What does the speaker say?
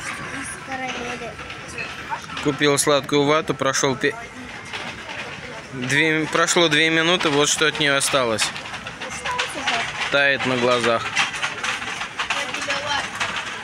Дождь из королевы. Купил сладкую вату, прошло 2 минуты, вот что от нее осталось. Тает на глазах.